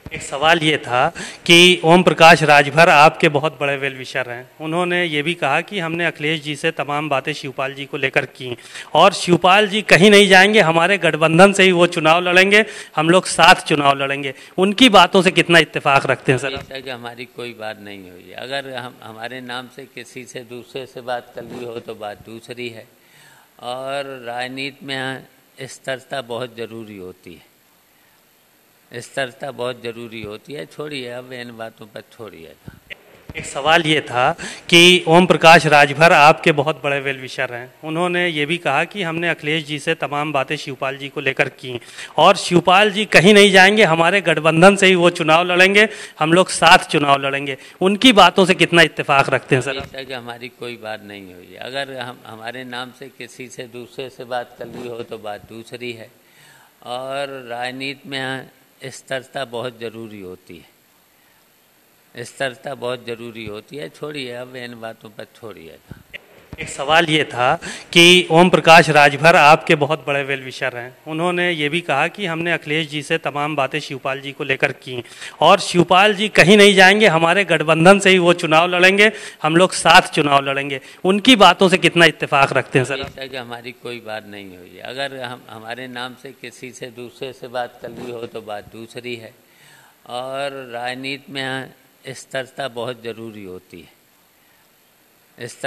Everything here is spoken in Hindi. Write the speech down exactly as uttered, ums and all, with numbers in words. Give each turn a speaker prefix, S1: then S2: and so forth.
S1: एक सवाल ये था कि ओम प्रकाश राजभर आपके बहुत बड़े वेल विशर हैं। उन्होंने ये भी कहा कि हमने अखिलेश जी से तमाम बातें शिवपाल जी को लेकर की और शिवपाल जी कहीं नहीं जाएंगे, हमारे गठबंधन से ही वो चुनाव लड़ेंगे, हम लोग साथ चुनाव लड़ेंगे। उनकी बातों से कितना इत्तेफाक रखते हैं सर?
S2: ऐसा कि हमारी कोई बात नहीं हुई। अगर हम हमारे नाम से किसी से दूसरे से बात कर ली हो तो बात दूसरी है। और राजनीति में स्थिरता बहुत ज़रूरी होती है, स्थिरता बहुत ज़रूरी होती है। छोड़िए, अब इन बातों पर छोड़िए।
S1: एक सवाल ये था कि ओम प्रकाश राजभर आपके बहुत बड़े वेल विशर हैं। उन्होंने ये भी कहा कि हमने अखिलेश जी से तमाम बातें शिवपाल जी को लेकर की और शिवपाल जी कहीं नहीं जाएंगे, हमारे गठबंधन से ही वो चुनाव लड़ेंगे, हम लोग साथ चुनाव लड़ेंगे। उनकी बातों से कितना इत्तेफाक रखते हैं सर?
S2: ऐसा कि हमारी कोई बात नहीं हुई। अगर हम हमारे नाम से किसी से दूसरे से बात कर ली हो तो बात दूसरी है। और राजनीति में स्थिरता बहुत ज़रूरी होती है, स्थिरता बहुत ज़रूरी होती है। छोड़िए, अब इन बातों पर छोड़िए।
S1: एक सवाल ये था कि ओम प्रकाश राजभर आपके बहुत बड़े वेल विशर हैं। उन्होंने ये भी कहा कि हमने अखिलेश जी से तमाम बातें शिवपाल जी को लेकर की और शिवपाल जी कहीं नहीं जाएंगे, हमारे गठबंधन से ही वो चुनाव लड़ेंगे, हम लोग साथ चुनाव लड़ेंगे। उनकी बातों से कितना इत्तेफाक रखते हैं सर?
S2: ऐसा कि हमारी कोई बात नहीं हुई। अगर हम हमारे नाम से किसी से दूसरे से बात कर ली हो तो बात दूसरी है। और राजनीति में स्थिरता बहुत ज़रूरी होती है।